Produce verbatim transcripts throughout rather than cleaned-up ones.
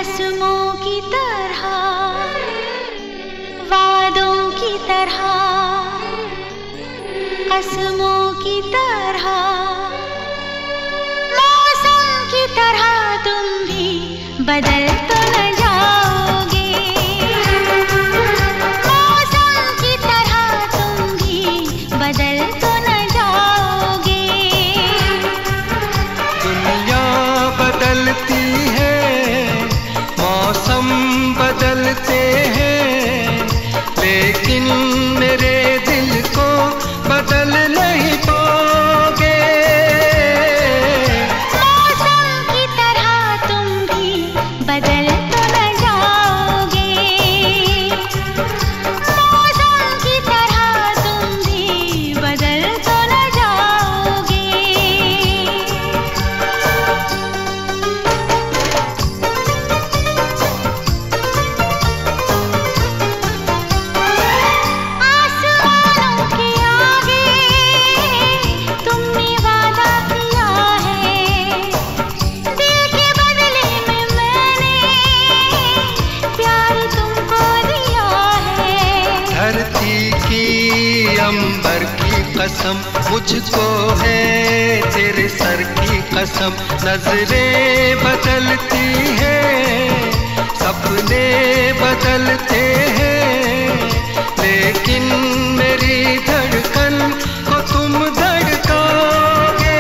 रस्मों की तरह, वादों की तरह, कसमों की तरह, मौसम की तरह तुम भी बदल तो न जाओगे। मौसम की तरह तुम भी बदल तो न जाओगे। दुनिया बदलती है, मौसम बदलते हैं, लेकिन मेरे दिल को बदल नहीं पाओगे। मौसम की तरह तुम भी बदल तो न जाओगे। मौसम की तरह तुम भी बदल तो न जाओगे। आसमानों के आगे तुमने वादा किया है, दिल के बदले में मैंने प्यार तुमको दिया है। धरती की अंबर की कसम मुझको है, तेरे सर की कसम। नजरें बदलती हैं, सपने बदलते हैं, लेकिन मेरी धड़कन को तुम धड़काओगे।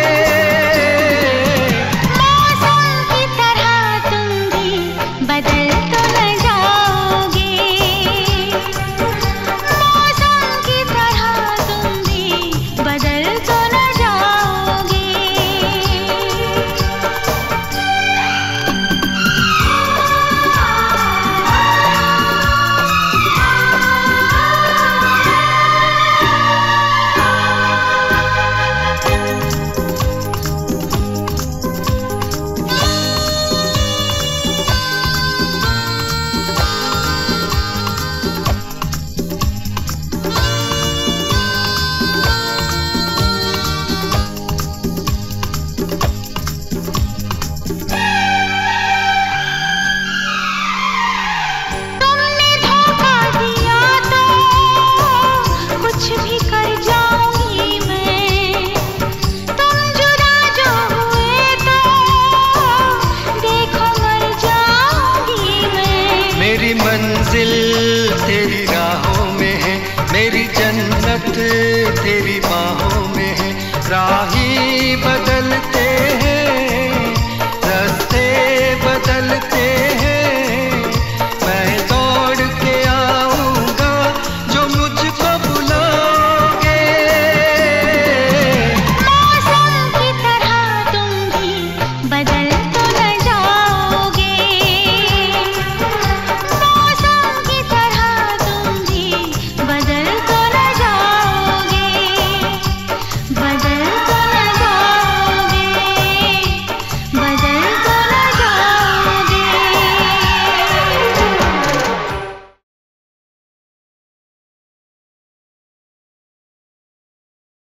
मौसम की तरह तुम भी बदल तो न जाओगे। मौसम की तरह तुम भी बदल तो न जाओगे। तुमने धोखा दिया तो कुछ भी कर जाऊंगी मैं। तुम जुदा जो हुए तो देखो मर जाऊंगी मैं। मेरी मंजिल तेरी राहों में है, मेरी जन्नत तेरी बाहों में है। राही बदलते